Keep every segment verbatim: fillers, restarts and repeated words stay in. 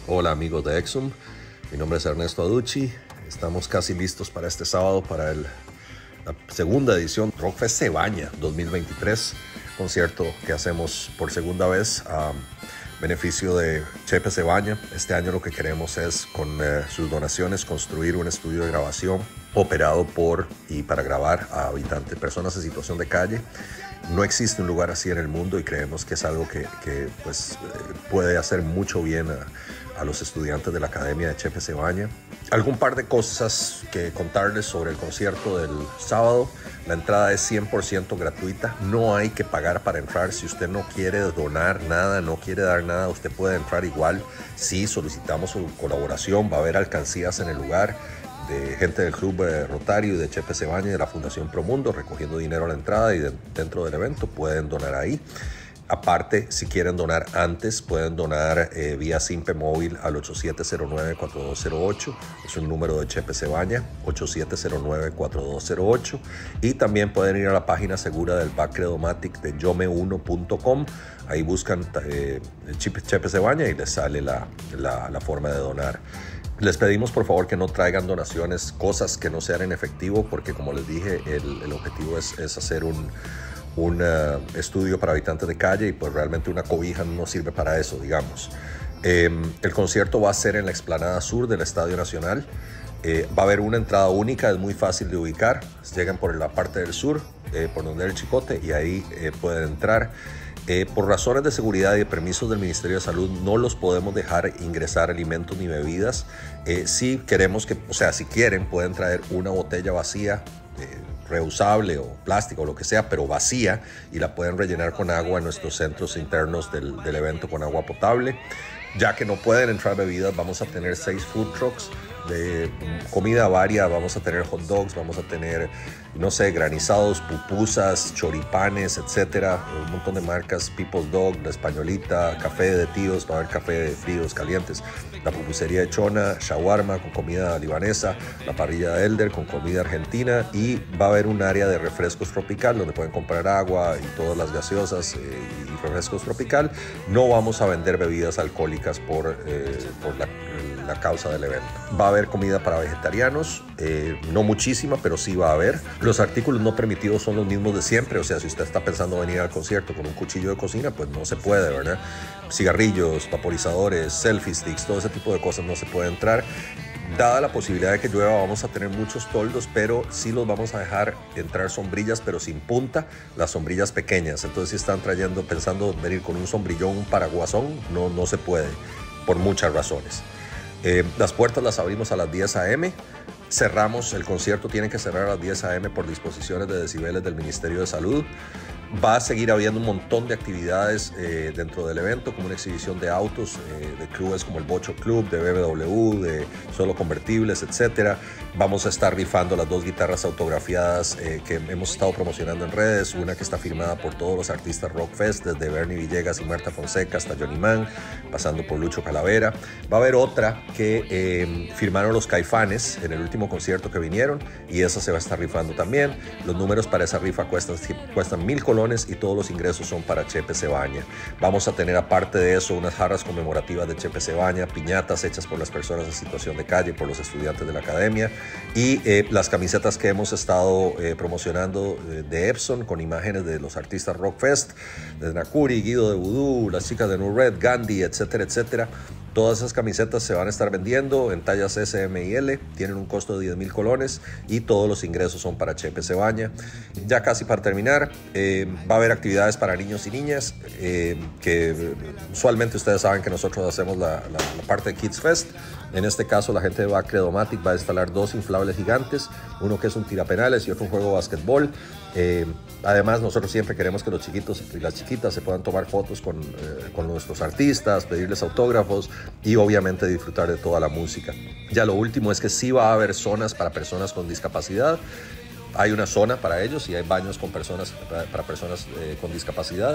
Hola amigos de Exum, mi nombre es Ernesto Aducci. Estamos casi listos para este sábado para el, la segunda edición Rockfest Cebaña dos mil veintitrés, concierto que hacemos por segunda vez a beneficio de Chepe Cebaña. Este año lo que queremos es con eh, sus donaciones construir un estudio de grabación operado por y para grabar a habitantes, personas en situación de calle. No existe un lugar así en el mundo y creemos que es algo que, que pues, puede hacer mucho bien a, a los estudiantes de la Academia de Chepe Cebaña. Algún par de cosas que contarles sobre el concierto del sábado. La entrada es cien por ciento gratuita, no hay que pagar para entrar. Si usted no quiere donar nada, no quiere dar nada, usted puede entrar igual. Sí, solicitamos su colaboración, va a haber alcancías en el lugar de gente del Club Rotario, de Chepe Cebaña y de la Fundación Promundo recogiendo dinero a la entrada, y de, dentro del evento pueden donar ahí. Aparte, si quieren donar antes, pueden donar eh, vía Simpe Móvil al ocho siete cero nueve, cuatro dos cero ocho. Es un número de Chepe Cebaña, ocho siete cero nueve, cuatro dos cero ocho. Y también pueden ir a la página segura del Bacredomatic de yo me uno punto com. Ahí buscan eh, Chepe Cebaña y les sale la, la, la forma de donar. Les pedimos por favor que no traigan donaciones, cosas que no sean en efectivo, porque como les dije, el, el objetivo es, es hacer un, un uh, estudio para habitantes de calle, y pues realmente una cobija no sirve para eso, digamos. Eh, el concierto va a ser en la explanada sur del Estadio Nacional. Eh, va a haber una entrada única, es muy fácil de ubicar. Llegan por la parte del sur, eh, por donde es el Chicote, y ahí eh, pueden entrar. Eh, por razones de seguridad y de permisos del Ministerio de Salud no los podemos dejar ingresar alimentos ni bebidas. Eh, si queremos que, o sea, si quieren pueden traer una botella vacía, eh, reusable o plástico o lo que sea, pero vacía, y la pueden rellenar con agua en nuestros centros internos del, del evento con agua potable. Ya que no pueden entrar bebidas, vamos a tener seis food trucks de comida varia. Vamos a tener hot dogs, vamos a tener, no sé, granizados, pupusas, choripanes, etcétera. Un montón de marcas, People's Dog, La Españolita, café de tíos, va a haber café de fríos, calientes. La pupusería de Chona, shawarma con comida libanesa, la parrilla de Elder con comida argentina, y va a haber un área de refrescos tropical donde pueden comprar agua y todas las gaseosas eh, y refrescos tropical. No vamos a vender bebidas alcohólicas por, eh, por la, la causa del evento. Va a haber comida para vegetarianos, eh, no muchísima, pero sí va a haber. Los artículos no permitidos son los mismos de siempre, o sea, si usted está pensando venir al concierto con un cuchillo de cocina, pues no se puede, ¿verdad? Cigarrillos, vaporizadores, selfie sticks, todo ese tipo de cosas no se puede entrar. Dada la posibilidad de que llueva, vamos a tener muchos toldos, pero sí los vamos a dejar entrar sombrillas, pero sin punta, las sombrillas pequeñas. Entonces, si están trayendo, pensando venir con un sombrillón, un paraguasón, no, no se puede, por muchas razones. Eh, las puertas las abrimos a las diez a eme Cerramos, el concierto tiene que cerrar a las diez a eme por disposiciones de decibeles del Ministerio de Salud. Va a seguir habiendo un montón de actividades eh, dentro del evento, como una exhibición de autos, eh, de clubes como el Bocho Club, de B M W, de Solo Convertibles, etcétera. Vamos a estar rifando las dos guitarras autografiadas eh, que hemos estado promocionando en redes. Una que está firmada por todos los artistas Rockfest, desde Bernie Villegas y Marta Fonseca hasta Johnny Mann, pasando por Lucho Calavera. Va a haber otra que eh, firmaron los Caifanes en el último concierto que vinieron, y esa se va a estar rifando también. Los números para esa rifa cuestan, cuestan mil colones, y todos los ingresos son para Chepe Cebaña. Vamos a tener, aparte de eso, unas jarras conmemorativas de Chepe Cebaña, piñatas hechas por las personas en situación de calle, por los estudiantes de la academia, y eh, las camisetas que hemos estado eh, promocionando eh, de Epson, con imágenes de los artistas Rockfest, de Nakuri, Guido de Voodoo, las chicas de New Red, Gandhi, etcétera, etcétera. Todas esas camisetas se van a estar vendiendo en tallas ese, eme y ele, tienen un costo de diez mil colones, y todos los ingresos son para Chepe Cebaña. Ya casi para terminar, eh, va a haber actividades para niños y niñas, eh, que usualmente ustedes saben que nosotros hacemos la, la, la parte de Kids Fest. En este caso, la gente de Bacredomatic va a instalar dos inflables gigantes, uno que es un tirapenales y otro un juego de básquetbol. Eh, además, nosotros siempre queremos que los chiquitos y las chiquitas se puedan tomar fotos con, eh, con nuestros artistas, pedirles autógrafos y obviamente disfrutar de toda la música. Ya lo último es que sí va a haber zonas para personas con discapacidad. Hay una zona para ellos y hay baños con personas, para personas eh, con discapacidad.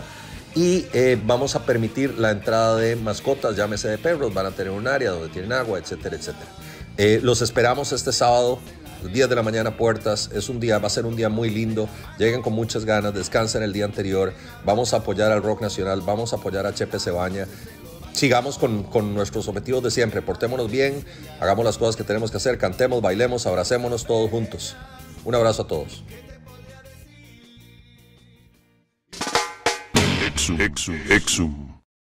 Y eh, vamos a permitir la entrada de mascotas, llámese de perros, van a tener un área donde tienen agua, etcétera, etcétera. Eh, los esperamos este sábado, diez de la mañana, puertas. Es un día, va a ser un día muy lindo. Lleguen con muchas ganas, descansen el día anterior. Vamos a apoyar al rock nacional, vamos a apoyar a Chepe Cebaña. sigamos con, con nuestros objetivos de siempre. Portémonos bien, hagamos las cosas que tenemos que hacer, cantemos, bailemos, abracémonos todos juntos. Un abrazo a todos. Exum, exum, exum.